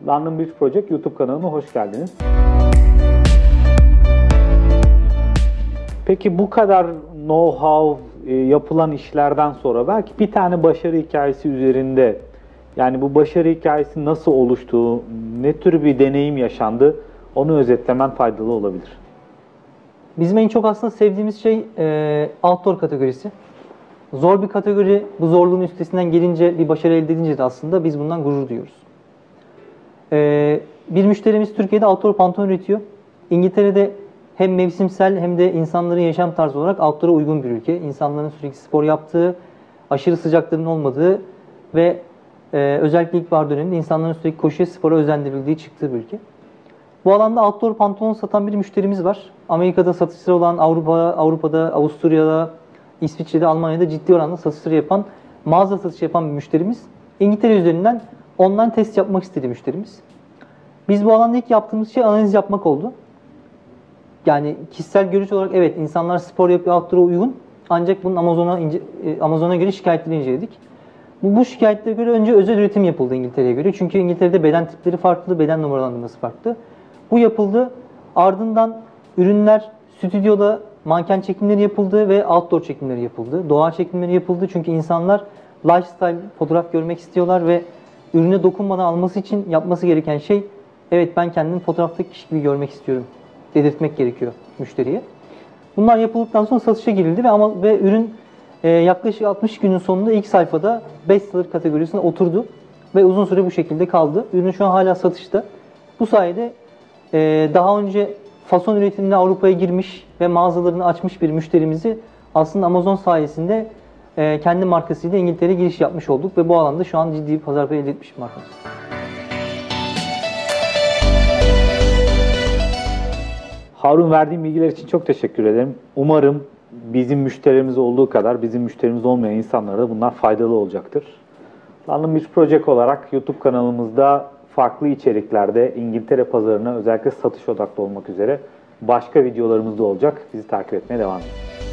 London Bridge Project YouTube kanalına hoş geldiniz. Peki bu kadar know-how yapılan işlerden sonra belki bir tane başarı hikayesi üzerinde, yani bu başarı hikayesi nasıl oluştu, ne tür bir deneyim yaşandı, onu özetlemen faydalı olabilir. Bizim en çok aslında sevdiğimiz şey outdoor kategorisi. Zor bir kategori, bu zorluğun üstesinden gelince, bir başarı elde edince de aslında biz bundan gurur duyuyoruz. Bir müşterimiz Türkiye'de outdoor pantolon üretiyor. İngiltere'de hem mevsimsel hem de insanların yaşam tarzı olarak outdoor'a uygun bir ülke. İnsanların sürekli spor yaptığı, aşırı sıcakların olmadığı ve özellikle ilkbahar döneminde insanların sürekli koşuya, spora özendirildiği çıktığı bir ülke. Bu alanda outdoor pantolon satan bir müşterimiz var. Amerika'da satışları olan, Avrupa'da, Avusturya'da, İsviçre'de, Almanya'da ciddi oranda satışları yapan, mağaza satışı yapan bir müşterimiz. İngiltere üzerinden online test yapmak istedi müşterimiz. Biz bu alanda ilk yaptığımız şey analiz yapmak oldu. Yani kişisel görüş olarak evet, insanlar spor yapıyor, outdoor'a uygun. Ancak bunun Amazon'a göre şikayetleri inceledik. Bu şikayetlere göre önce özel üretim yapıldı İngiltere'ye göre. Çünkü İngiltere'de beden tipleri farklı, beden numaralandırması farklı. Bu yapıldı. Ardından ürünler stüdyoda manken çekimleri yapıldı ve outdoor çekimleri yapıldı. Doğa çekimleri yapıldı çünkü insanlar lifestyle fotoğraf görmek istiyorlar ve ürüne dokunmadan alması için yapması gereken şey, evet ben kendimi fotoğraftaki kişi gibi görmek istiyorum dedirtmek gerekiyor müşteriye. Bunlar yapıldıktan sonra satışa girildi ve ürün yaklaşık 60 günün sonunda ilk sayfada bestseller kategorisine oturdu ve uzun süre bu şekilde kaldı. Ürün şu an hala satışta. Bu sayede daha önce fason üretimine Avrupa'ya girmiş ve mağazalarını açmış bir müşterimizi aslında Amazon sayesinde kendi markasıyla İngiltere'ye giriş yapmış olduk ve bu alanda şu an ciddi bir pazar payı elde etmiş bir markamız. Harun, verdiğin bilgiler için çok teşekkür ederim. Umarım bizim müşterimiz olduğu kadar bizim müşterimiz olmayan insanlara da bunlar faydalı olacaktır. London Bridge Project olarak YouTube kanalımızda farklı içeriklerde İngiltere pazarına özellikle satış odaklı olmak üzere başka videolarımız da olacak. Bizi takip etmeye devam edin.